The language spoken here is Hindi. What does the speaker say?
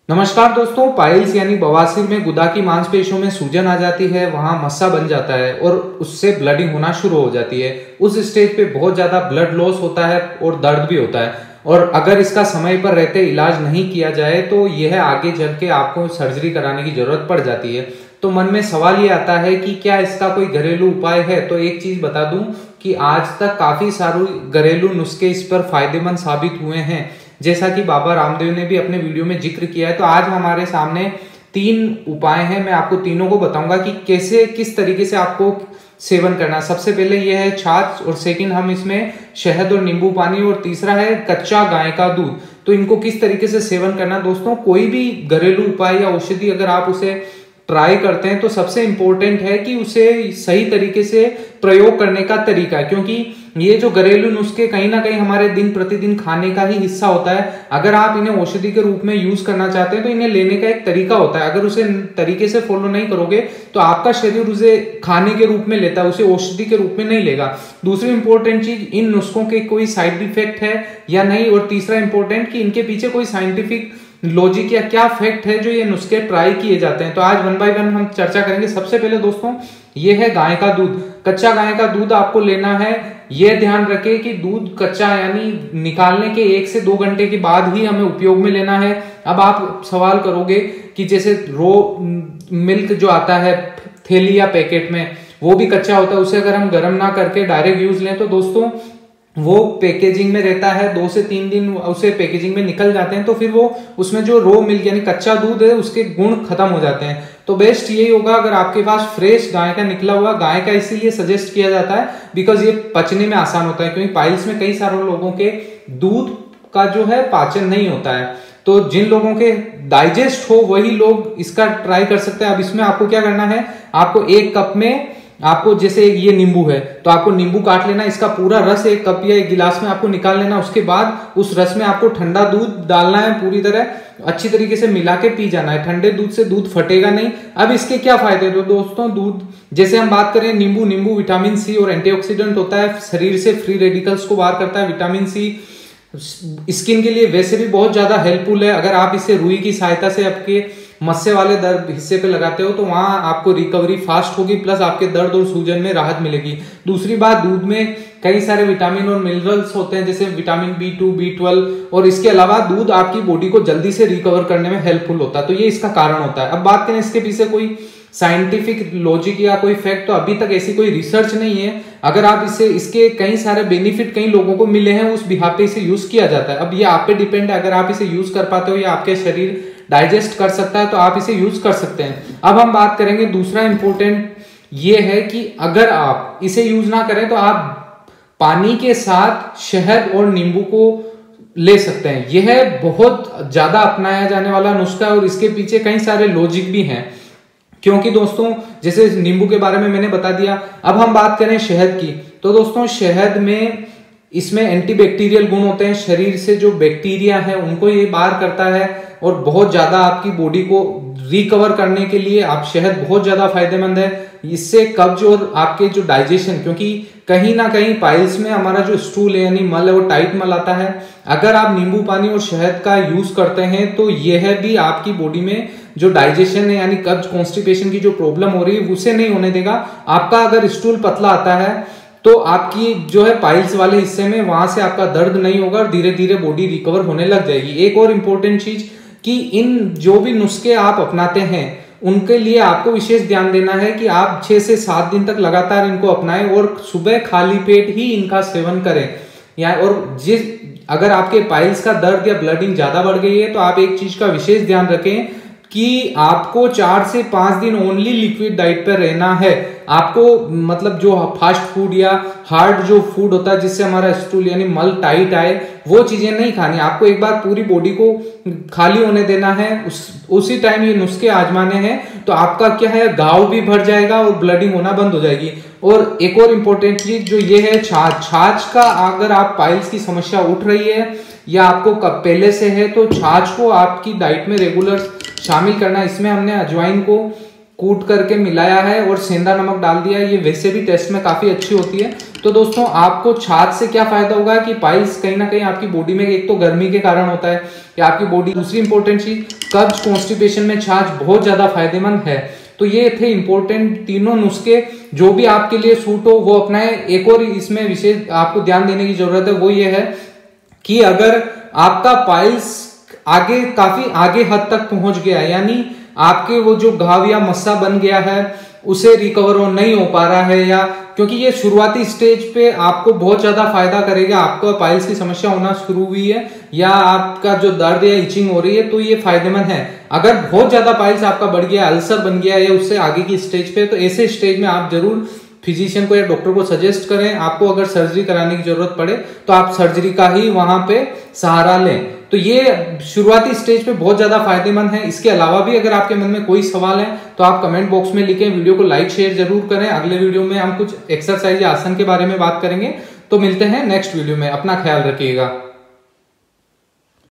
नमस्कार दोस्तों, पाइल्स यानी बवासीर में गुदा की मांसपेशियों में सूजन आ जाती है, वहां मस्सा बन जाता है और उससे ब्लडिंग होना शुरू हो जाती है। उस स्टेज पे बहुत ज्यादा ब्लड लॉस होता है और दर्द भी होता है, और अगर इसका समय पर रहते इलाज नहीं किया जाए तो यह आगे चल के आपको सर्जरी कराने की जरूरत पड़ जाती है। तो मन में सवाल ये आता है कि क्या इसका कोई घरेलू उपाय है। तो एक चीज बता दूं कि आज तक काफी सारे घरेलू नुस्खे इस पर फायदेमंद साबित हुए हैं, जैसा कि बाबा रामदेव ने भी अपने वीडियो में जिक्र किया है। तो आज हमारे सामने 3 उपाय हैं, मैं आपको तीनों को बताऊंगा कि कैसे किस तरीके से आपको सेवन करना। सबसे पहले यह है छाछ, और सेकंड हम इसमें शहद और नींबू पानी, और तीसरा है कच्चा गाय का दूध। तो इनको किस तरीके से सेवन करना दोस्तों, कोई भी घरेलू उपाय या औषधि अगर आप उसे ट्राई करते हैं तो सबसे इंपॉर्टेंट है कि उसे सही तरीके से प्रयोग करने का तरीका है, क्योंकि ये जो घरेलू नुस्खे कहीं ना कहीं हमारे दिन प्रतिदिन खाने का ही हिस्सा होता है। अगर आप इन्हें औषधि के रूप में यूज करना चाहते हैं तो इन्हें लेने का एक तरीका होता है। अगर उसे तरीके से फॉलो नहीं करोगे तो आपका शरीर उसे खाने के रूप में लेता है, उसे औषधि के रूप में नहीं लेगा। दूसरी इंपॉर्टेंट चीज, इन नुस्खों के कोई साइड इफेक्ट है या नहीं, और तीसरा इंपॉर्टेंट कि इनके पीछे कोई साइंटिफिक लॉजिक या क्या फैक्ट है जो ये नुस्खे ट्राई किए जाते हैं। तो आज 1 बाय 1 हम चर्चा करेंगे। सबसे पहले दोस्तों ये है गाय का दूध। कच्चा गाय का दूध आपको लेना है। यह ध्यान रखें कि दूध कच्चा यानी निकालने के 1 से 2 घंटे के बाद ही हमें उपयोग में लेना है। अब आप सवाल करोगे कि जैसे रो मिल्क जो आता है थैली या पैकेट में, वो भी कच्चा होता है, उसे अगर हम गर्म ना करके डायरेक्ट यूज लें तो दोस्तों वो पैकेजिंग में रहता है, 2 से 3 दिन उसे पैकेजिंग में निकल जाते हैं, तो फिर वो उसमें जो रो मिल्क यानी कच्चा दूध है उसके गुण खत्म हो जाते हैं। तो बेस्ट यही होगा अगर आपके पास फ्रेश गाय का निकला हुआ, गाय का इसीलिए सजेस्ट किया जाता है बिकॉज ये पचने में आसान होता है, क्योंकि पाइल्स में कई सारे लोगों के दूध का जो है पाचन नहीं होता है। तो जिन लोगों के डाइजेस्ट हो वही लोग इसका ट्राई कर सकते हैं। अब इसमें आपको क्या करना है, आपको 1 कप में आपको जैसे ये नींबू है तो आपको नींबू काट लेना, इसका पूरा रस 1 कप या 1 गिलास में आपको निकाल लेना। उसके बाद उस रस में आपको ठंडा दूध डालना है, पूरी तरह अच्छी तरीके से मिला के पी जाना है। ठंडे दूध से दूध फटेगा नहीं। अब इसके क्या फायदे तो दोस्तों, दूध जैसे हम बात करें नींबू विटामिन सी और एंटीऑक्सीडेंट होता है, शरीर से फ्री रेडिकल्स को बाहर करता है। विटामिन सी स्किन के लिए वैसे भी बहुत ज्यादा हेल्पफुल है। अगर आप इसे रुई की सहायता से आपके मस्से वाले दर्द हिस्से पे लगाते हो तो वहां आपको रिकवरी फास्ट होगी, प्लस आपके दर्द और सूजन में राहत मिलेगी। दूसरी बात, दूध में कई सारे विटामिन और मिनरल्स होते हैं, जैसे विटामिन B2, B12, और इसके अलावा दूध आपकी बॉडी को जल्दी से रिकवर करने में हेल्पफुल होता है। तो ये इसका कारण होता है। अब बात करें इसके पीछे कोई साइंटिफिक लॉजिक या कोई फैक्ट, तो अभी तक ऐसी कोई रिसर्च नहीं है। अगर आप इसके कई सारे बेनिफिट कई लोगों को मिले हैं, उस बिहाफ पे इसे यूज किया जाता है। अब ये आप पे डिपेंड है, अगर आप इसे यूज कर पाते हो या आपके शरीर डाइजेस्ट कर सकता है तो आप इसे यूज कर सकते हैं। अब हम बात करेंगे दूसरा इंपॉर्टेंट ये है कि अगर आप इसे यूज ना करें तो आप पानी के साथ शहद और नींबू को ले सकते हैं। यह बहुत ज्यादा अपनाया जाने वाला नुस्खा है और इसके पीछे कई सारे लॉजिक भी हैं, क्योंकि दोस्तों जैसे नींबू के बारे में मैंने बता दिया। अब हम बात करें शहद की, तो दोस्तों शहद में इसमें एंटीबैक्टीरियल गुण होते हैं। शरीर से जो बैक्टीरिया है उनको ये बाहर करता है और बहुत ज्यादा आपकी बॉडी को रिकवर करने के लिए आप शहद बहुत ज्यादा फायदेमंद है। इससे कब्ज और आपके जो डाइजेशन, क्योंकि कहीं ना कहीं पाइल्स में हमारा जो स्टूल है यानी मल है वो टाइट मल आता है। अगर आप नींबू पानी और शहद का यूज करते हैं तो यह भी आपकी बॉडी में जो डाइजेशन है यानी कब्ज कॉन्स्टिपेशन की जो प्रॉब्लम हो रही है उसे नहीं होने देगा। आपका अगर स्टूल पतला आता है तो आपकी जो है पाइल्स वाले हिस्से में वहां से आपका दर्द नहीं होगा और धीरे धीरे बॉडी रिकवर होने लग जाएगी। एक और इम्पोर्टेंट चीज कि इन जो भी नुस्खे आप अपनाते हैं उनके लिए आपको विशेष ध्यान देना है कि आप 6 से 7 दिन तक लगातार इनको अपनाएं और सुबह खाली पेट ही इनका सेवन करें। या और अगर आपके पाइल्स का दर्द या ब्लडिंग ज्यादा बढ़ गई है तो आप एक चीज का विशेष ध्यान रखें कि आपको 4 से 5 दिन ओनली लिक्विड डाइट पर रहना है। आपको मतलब जो फास्ट फूड या हार्ड जो फूड होता है जिससे हमारा स्टूल यानी मल टाइट आए वो चीजें नहीं खानी। आपको एक बार पूरी बॉडी को खाली होने देना है, उसी टाइम ये नुस्खे आजमाने हैं, तो आपका क्या है घाव भी भर जाएगा और ब्लडिंग होना बंद हो जाएगी। और एक और इम्पोर्टेंट चीज जो ये है छाछ का, अगर आप पाइल्स की समस्या उठ रही है या आपको पहले से है तो छाछ को आपकी डाइट में रेगुलर शामिल करना। इसमें हमने अजवाइन को कूट करके मिलाया है और सेंधा नमक डाल दिया है। ये वैसे भी टेस्ट में काफी अच्छी होती है। तो दोस्तों आपको छाछ से क्या फायदा होगा कि पाइल्स कहीं ना कहीं आपकी बॉडी में एक तो गर्मी के कारण होता है कि आपकी बॉडी, दूसरी इंपॉर्टेंट चीज कब्ज, कॉन्स्टिपेशन में छाछ बहुत ज्यादा फायदेमंद है। तो ये थे इंपॉर्टेंट तीनों नुस्खे, जो भी आपके लिए सूट हो वो अपनाएं। एक और इसमें विशेष आपको ध्यान देने की जरूरत है, वो ये है कि अगर आपका पाइल्स आगे काफी आगे हद तक पहुंच गया, यानी आपके वो जो घाव या मस्सा बन गया है उसे रिकवर नहीं हो पा रहा है, या क्योंकि ये शुरुआती स्टेज पे आपको बहुत ज्यादा फायदा करेगा, आपको पाइल्स की समस्या होना शुरू हुई है या आपका जो दर्द या इचिंग हो रही है तो ये फायदेमंद है। अगर बहुत ज्यादा पाइल्स आपका बढ़ गया, अल्सर बन गया या उससे आगे की स्टेज पे, तो ऐसे स्टेज में आप जरूर फिजिशियन को या डॉक्टर को सजेस्ट करें। आपको अगर सर्जरी कराने की जरूरत पड़े तो आप सर्जरी का ही वहां पे सहारा लें। तो ये शुरुआती स्टेज पे बहुत ज्यादा फायदेमंद है। इसके अलावा भी अगर आपके मन में कोई सवाल है तो आप कमेंट बॉक्स में लिखें, वीडियो को लाइक शेयर जरूर करें। अगले वीडियो में हम कुछ एक्सरसाइज या आसन के बारे में बात करेंगे। तो मिलते हैं नेक्स्ट वीडियो में, अपना ख्याल रखिएगा।